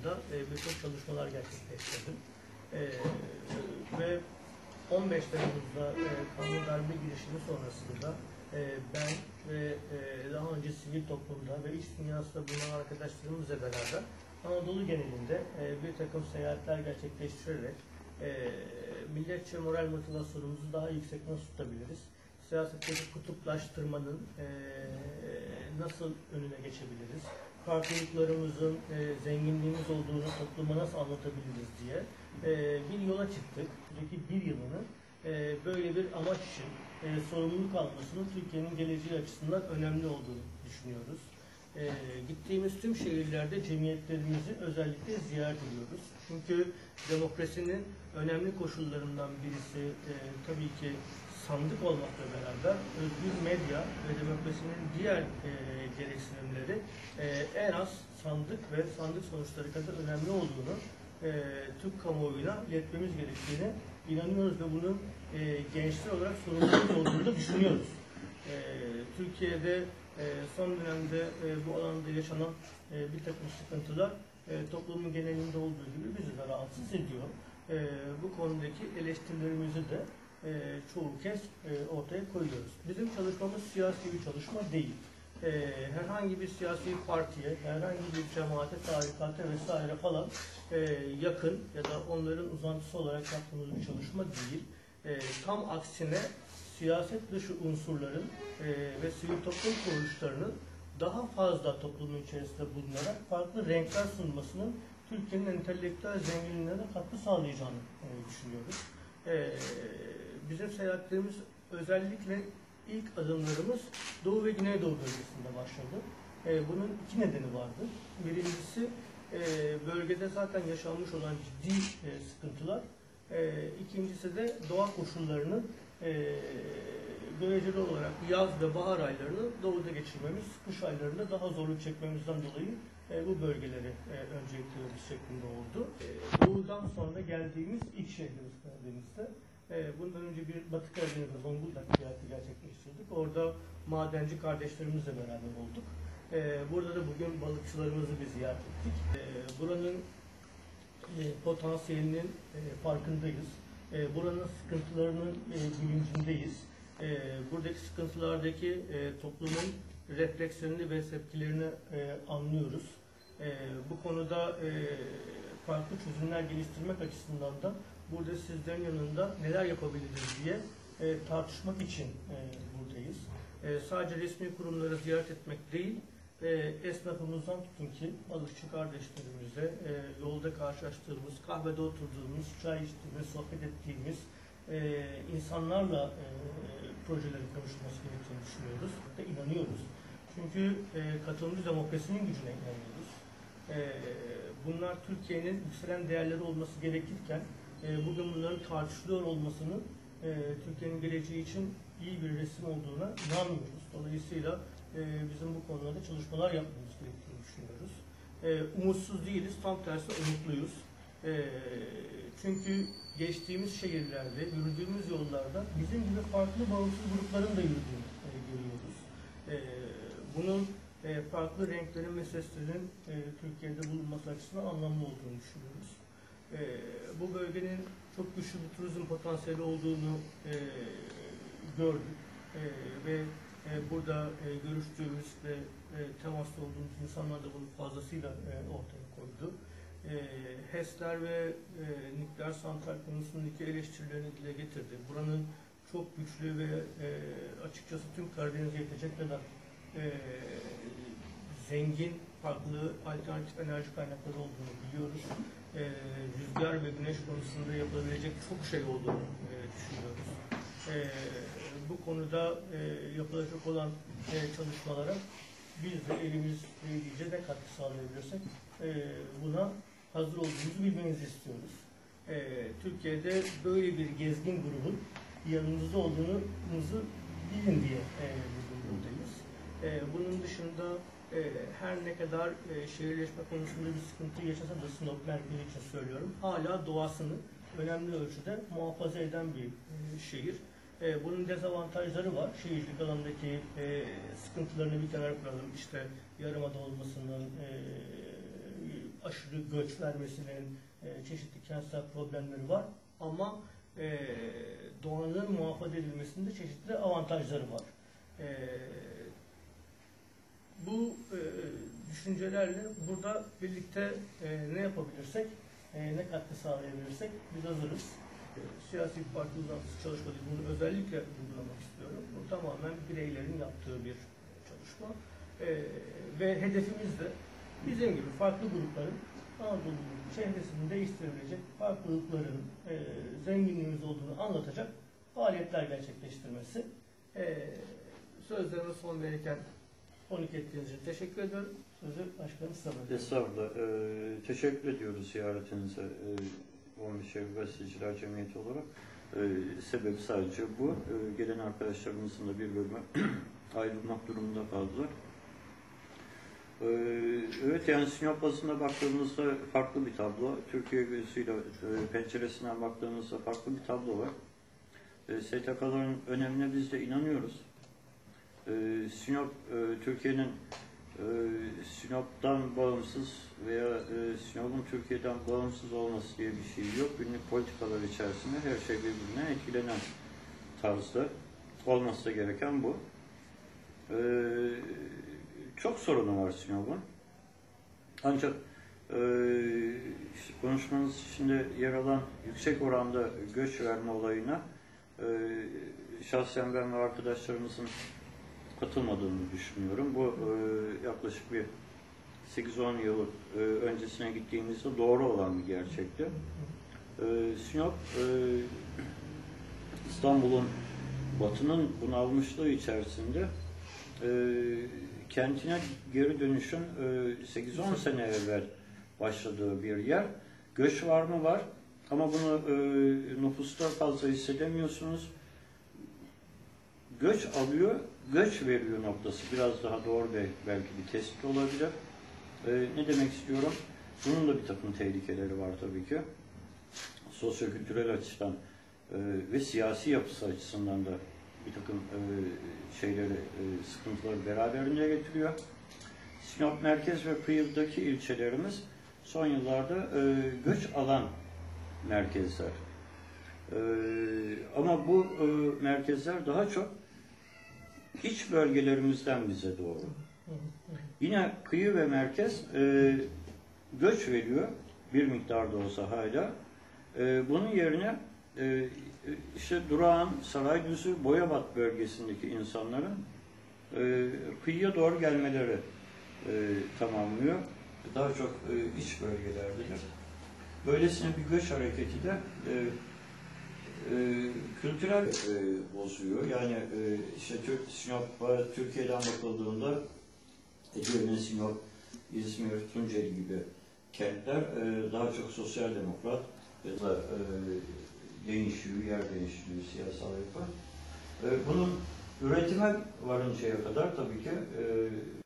alanında birçok çalışmalar gerçekleştirdim. Ve 15 Temmuz'da kanun darbe girişimi sonrasında ben ve daha önce sivil toplumda ve iş dünyasında bulunan arkadaşlarımızla beraber Anadolu genelinde bir takım seyahatler gerçekleştirerek milletçe moral motivasyonumuzu daha yüksek nasıl tutabiliriz? Siyasetteki kutuplaştırmanın nasıl önüne geçebiliriz? Farklılıklarımızın zenginliğimiz olduğunu topluma nasıl anlatabiliriz diye bir yola çıktık. Önceki bir yılını böyle bir amaç için sorumluluk almasının Türkiye'nin geleceği açısından önemli olduğunu düşünüyoruz. Gittiğimiz tüm şehirlerde cemiyetlerimizi özellikle ziyaret ediyoruz. Çünkü demokrasinin önemli koşullarından birisi tabii ki sandık olmakla beraber özgür medya ve demokrasinin diğer gereksinimleri en az sandık ve sandık sonuçları kadar önemli olduğunu Türk kamuoyuna iletmemiz gerektiğine inanıyoruz ve bunun gençler olarak sorumluluğumuz olduğunu da düşünüyoruz. Türkiye'de son dönemde bu alanda yaşanan bir takım sıkıntılar toplumun genelinde olduğu gibi bizi de rahatsız ediyor. Bu konudaki eleştirilerimizi de çoğu kez ortaya koyuyoruz. Bizim çalışmamız siyasi bir çalışma değil. Herhangi bir siyasi partiye, herhangi bir cemaate, tarikata vesaire falan yakın ya da onların uzantısı olarak yaptığımız bir çalışma değil. Tam aksine siyaset dışı unsurların ve sivil toplum kuruluşlarının daha fazla toplumun içerisinde bulunarak farklı renkler sunmasının Türkiye'nin entelektüel zenginliğine katkı sağlayacağını düşünüyoruz. Bizim seyahatlerimiz özellikle ilk adımlarımız Doğu ve Güneydoğu bölgesinde başladı. Bunun iki nedeni vardı. Birincisi bölgede zaten yaşanmış olan ciddi sıkıntılar. İkincisi de doğa koşullarının göreceli olarak yaz ve bahar aylarını doğuda geçirmemiz, kış aylarında daha zorluk çekmemizden dolayı bu bölgeleri öncelikliyoruz şeklinde oldu. Doğudan sonra geldiğimiz ilk şehrimiz Karadeniz'de. Bundan önce bir Batı Karadeniz'de Zonguldak ziyareti gerçekleştirdik. Orada madenci kardeşlerimizle beraber olduk. Burada da bugün balıkçılarımızı bir ziyaret ettik. Buranın potansiyelinin farkındayız. Buranın sıkıntılarının bilincindeyiz. Buradaki sıkıntılardaki toplumun reflekslerini ve tepkilerini anlıyoruz. Bu konuda farklı çözümler geliştirmek açısından da burada sizlerin yanında neler yapabiliriz diye tartışmak için buradayız. Sadece resmi kurumları ziyaret etmek değil, esnafımızdan tutun ki balıkçı kardeşlerimize, yolda karşılaştığımız, kahvede oturduğumuz, çay içtiğimiz, sohbet ettiğimiz insanlarla projelerin konuşulması gerektiğini düşünüyoruz ve inanıyoruz. Çünkü katılımcı demokrasinin gücüne inanıyoruz. Bunlar Türkiye'nin yükselen değerleri olması gerekirken bugün bunların tartışılıyor olmasının Türkiye'nin geleceği için iyi bir resim olduğuna inanmıyoruz. Dolayısıyla bizim bu konularda çalışmalar yapmamız gerektiğini düşünüyoruz. Umutsuz değiliz, tam tersi umutluyuz. Çünkü geçtiğimiz şehirlerde, yürüdüğümüz yollarda bizim gibi farklı bağımsız grupların da yürüdüğünü görüyoruz. Bunun farklı renklerin ve seslerin Türkiye'de bulunması açısından anlamlı olduğunu düşünüyoruz. Bu bölgenin çok güçlü bir turizm potansiyeli olduğunu gördük ve burada görüştüğümüz ve temaslı olduğumuz insanlar da bunu fazlasıyla ortaya koydu. HES'ler ve nükleer santral konusundaki eleştirilerini dile getirdi. Buranın çok güçlü ve açıkçası tüm Karadeniz'e yetecek kadar zengin, farklı alternatif enerji kaynakları olduğunu biliyoruz. Rüzgar ve güneş konusunda yapılabilecek çok şey olduğunu düşünüyoruz. Bu konuda yapılacak olan çalışmalara biz de elimizde ne katkı sağlayabilirsek buna hazır olduğumuzu bilmenizi istiyoruz. Türkiye'de böyle bir gezgin grubun yanımızda olduğumuzu bilin diye bugün buradayız. Bunun dışında her ne kadar şehirleşme konusunda bir sıkıntı yaşasa da Sinop merkezi için söylüyorum, hala doğasını önemli ölçüde muhafaza eden bir şehir. Bunun dezavantajları var. Şehircilik alanındaki sıkıntılarını bir kenara koyalım. İşte yarımada olmasının, aşırı göç vermesinin, çeşitli kentsel problemleri var. Ama doğanın muhafaza edilmesinde çeşitli avantajları var. Bu düşüncelerle burada birlikte ne yapabilirsek, ne katkı sağlayabilirsek biz hazırız. Siyasi bir parti uzantısı çalışma değil, bunu özellikle vurgulamak istiyorum. Bu tamamen bireylerin yaptığı bir çalışma. Ve hedefimiz de bizim gibi farklı grupların Anadolu çehresini değiştirebilecek farklılıkların zenginliğimiz olduğunu anlatacak faaliyetler gerçekleştirmesi. Sözlerime son verirken konuk ettiğiniz için teşekkür ediyorum. Sözü başkanım size bırakıyorum. Estağfurullah. Teşekkür ediyoruz ziyaretinize. 15 Eylül Gazeteciler Cemiyeti olarak. Sebebi sadece bu. Gelen arkadaşlarımızın da bir bölümü ayrılmak durumunda kaldılar. Evet, yani Sinop basında baktığımızda farklı bir tablo. Türkiye gözüyle penceresinden baktığımızda farklı bir tablo var. STK'ların önemine biz de inanıyoruz. Sinop, Türkiye'nin Sinop'tan bağımsız veya Sinop'un Türkiye'den bağımsız olması diye bir şey yok. Günlük politikalar içerisinde her şey birbirine etkilenen tarzda olması da gereken bu. Çok sorunu var Sinop'un. Ancak işte konuşmanız içinde yer alan yüksek oranda göç verme olayına şahsen ben ve arkadaşlarımızın katılmadığını düşünüyorum. Bu yaklaşık bir 8-10 yıl öncesine gittiğimizde doğru olan bir gerçekti. Sinop, İstanbul'un, Batı'nın bunalmışlığı içerisinde kentine geri dönüşün 8-10 sene evvel başladığı bir yer. Göç var mı? Var. Ama bunu nüfusta fazla hissedemiyorsunuz. Göç alıyor, göç veriyor noktası. Biraz daha doğru belki bir tespit olabilir. Ne demek istiyorum? Bunun da bir takım tehlikeleri var tabii ki. Sosyo-kültürel açıdan ve siyasi yapısı açısından da bir takım sıkıntıları beraberinde getiriyor. Sinop merkez ve kıyıdaki ilçelerimiz son yıllarda göç alan merkezler. Ama bu merkezler daha çok iç bölgelerimizden bize doğru. Yine kıyı ve merkez göç veriyor, bir miktar da olsa hala. Bunun yerine işte Durağan, Saraydüzü, Boyabat bölgesindeki insanların kıyıya doğru gelmeleri tamamlıyor. Daha çok iç bölgelerdedir. Böylesine bir göç hareketi de kültürel bozuyor. Yani işte Sinop'a Türkiye'den bakıldığında Edirne, Sinop, İzmir, Tunceli gibi kentler daha çok sosyal demokrat ya da değişiyor, yer değiştiriyor siyasal yapı. Bunun üretime varıncaya kadar tabii ki